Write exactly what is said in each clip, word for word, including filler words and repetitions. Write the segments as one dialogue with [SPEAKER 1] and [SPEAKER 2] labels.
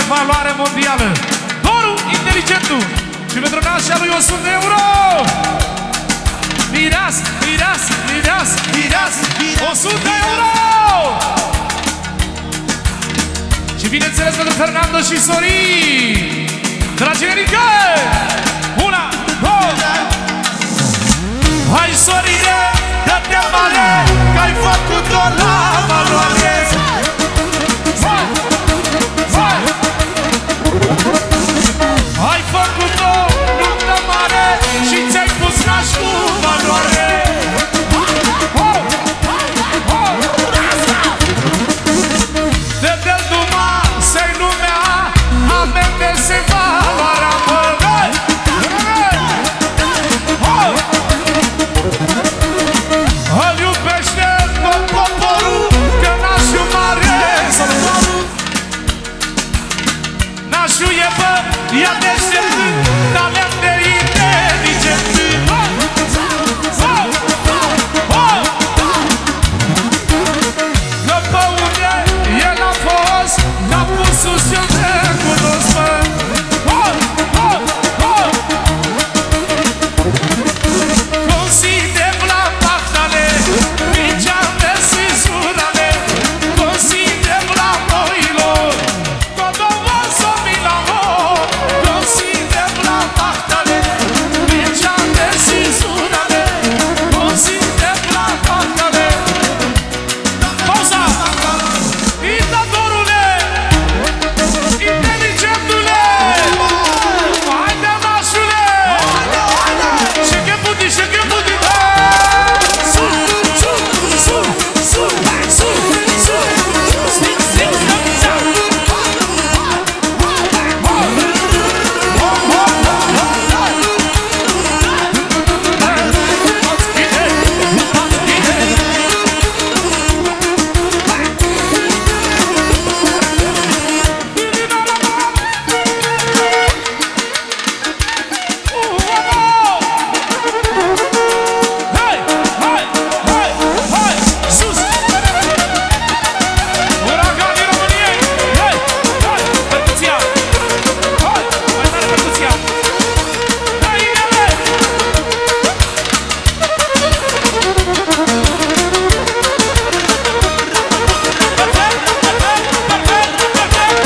[SPEAKER 1] valoare mondială. Doru Inteligentul. Și pentru nașa lui o sută de euro. Mireas, mireas, mireas, mireas, o sută de euro. Și bineînțeles pentru Fernando și Sorin. Dragi generică! Una, două. Hai Sorine, dă-te mare, că ai făcut-o la valoare. Hai, hai. Ai făcut-o noapte mare și ți-ai pus naș cu valoare. Oh, oh. De del duma se-i lumea, amende se valoarea măgai. Oh. Îl iubește tot poporul, că nașul mare sărbătorul. Nașul e bă, ia deștept, talent de inteligent. Că pe unde el a fost, capul sus eu te cunosc, mă. Consider la pahtale, micea de sizurale. Consider la moilor, todo vaso milano. Consider la pahtale, micea de sizurale. Consider la pahtale. Pauza! Itadorule! Inteligentule! Haide, nașule! Și că puti, și că puti! Sus, sus, sus, sus, sus, sus, stic, stic, stic, Hai, hai, hai, hai, sus! Uraganii României! Hai, hai, percuția! Hai, mai tare percuția! Hai, inele! Perfect, perfect, perfect, perfect!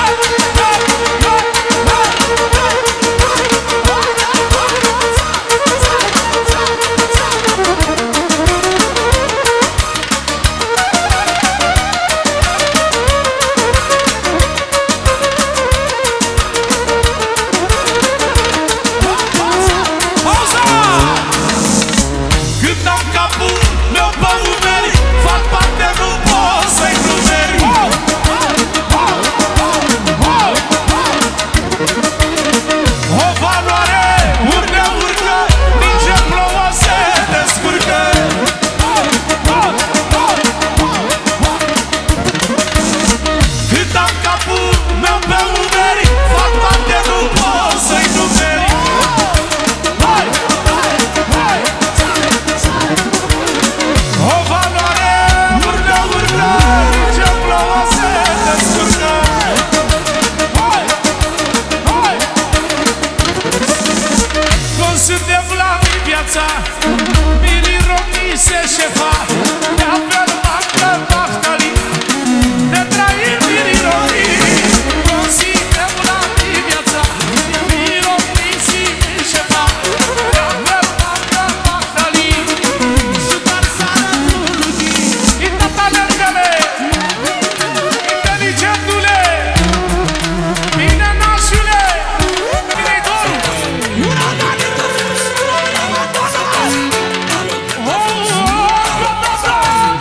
[SPEAKER 1] Pauza! Cât am capul meu pe umeri, fac parte, nu pot să-i numeri. O valoare urcă, urcă, nici în plouă se descurcă. Cât am capul meu pe umeri, fac parte, nu pot să-i numeri. Hai, hai, o valoare urcă, urcă, nici în plouă se descurcă. Hai, hai. Cum suntem la viața, mirii romii se șefa. De apel mancă pahtali, de trăim mirii romii. Cum suntem la viața, mirii romii se șefa. De apel mancă pahtali, super sărătului. Intă talentele, inteligentule, bine nașule, bine-i Doru. Oh, oh, oh,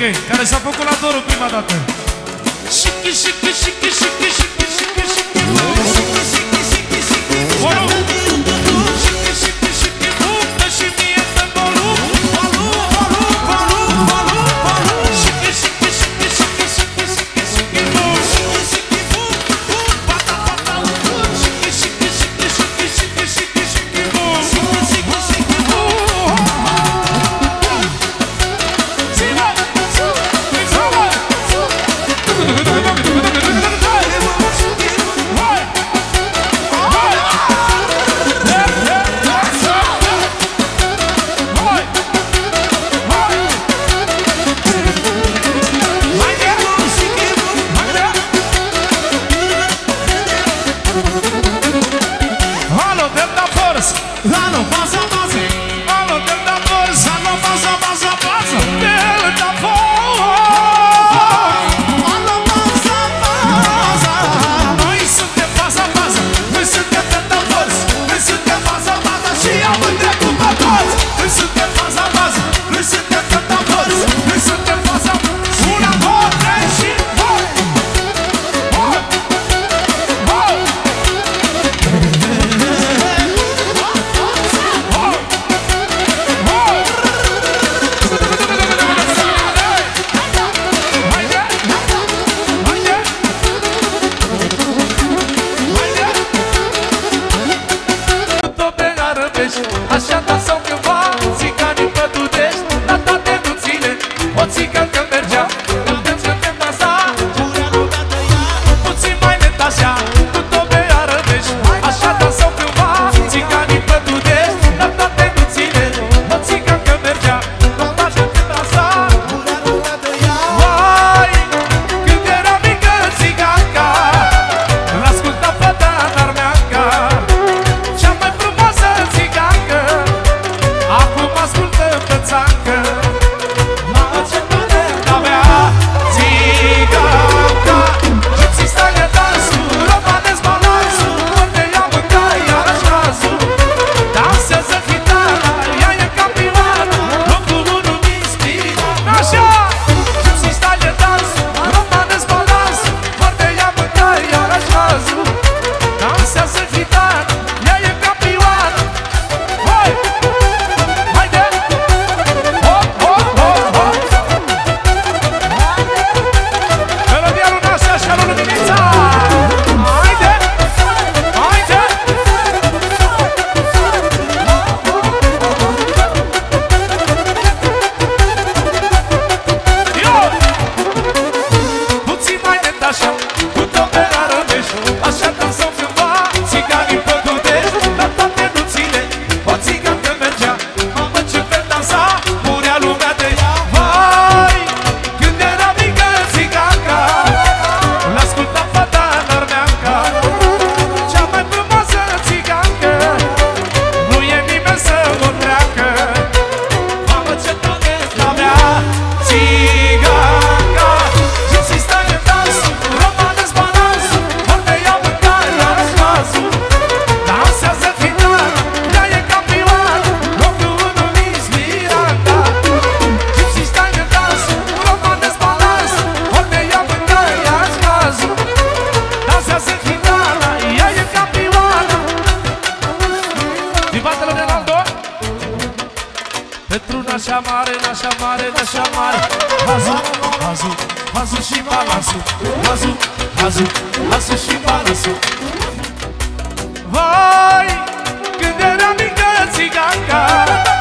[SPEAKER 1] Enrique, care s-a făcut la dorul prima dată. Șichi, șichi, șichi, șichi, șichi, șichi, șichi, volum. Șichi, șichi, șichi, buftă și mie pe volum. Volum, volum, volum, volum, volum. Șichi, șichi, șichi, șichi, șichi, șichi, șichi, bum. Șichi, șichi, bum, bum, pata, pata, bum. Șichi, șichi, șichi, șichi, șichi, șichi, șichi, bum. Șichi, șichi, șichi, bum. Zi-mă! Zi-mă! Alo, baza, baza. Alo, Delta Force. Alo, baza, baza, baza. Delta Force. Alo, baza, baza. Noi suntem baza, baza. Noi suntem Delta Force. Noi suntem baza, baza. Și am întrecut pe toți. Noi suntem baza, baza. Noi suntem Delta Force. Noi suntem baza. Una, două, trei și voi. Voi. Voi. Așa dansau cândva țiganii pădurești la toate nuțile. O țigancă mergea, cântăm și cântăm dansa, purea lumea tăia, puțin mai net așa, cu tobe arădești. Așa dansau cândva țiganii pădurești la toate nuțile. O țigancă mergea, cântăm și cântăm dansa, purea lumea tăia. Vai, când era mică țiganca, l-asculta fata n-armeanca, cea mai frumoasă țigancă. Acum ascultă pe țancă, la ce talent avea țiganca. Gypsy style dansul, romanesc balansul, unde ea mânca iarăși cazul. Dansează chitara, ea e campioană, locul unu inspiră. Așa! Gypsy style dansul, romanesc balansul, unde ea mânca iarăși cazul. Dansează chitara, ea e campioană. Hai! Haide! Hop, hop, hop, hop! Melodia lui Nașa și a lui Luminița! Haide! Haide! Yo! Puțin mai net așa, cu tobe arădești. Așa dansau cândva țiganii pădurești la toate nuțile. O țigancă mergea, mamă ce vrem dansa, murea lumea de ea. Vai, când era mică țiganca, l-asculta fata n-armeanca, cea mai frumoasă țigancă, nu e nimeni să o treacă. Mamă ce talent avea țiganca. Gypsy style dansul, romanesc balansul, unde ea mânca iarăși cazul. Dansează chitara, ea e campioană, locul unu Miss Miranda. Gypsy style dansul, romanesc balansul, unde ea mânca iarăși cazul. Dansează chitara, ea e campioană. Din partea lui Ronaldo, pentru Nașa mare, Nașa mare, Nașa mare. Hazu, hazu, hazu și balansul. Hazu, hazu, hazu și balansul. Vai, când era mică țiganca,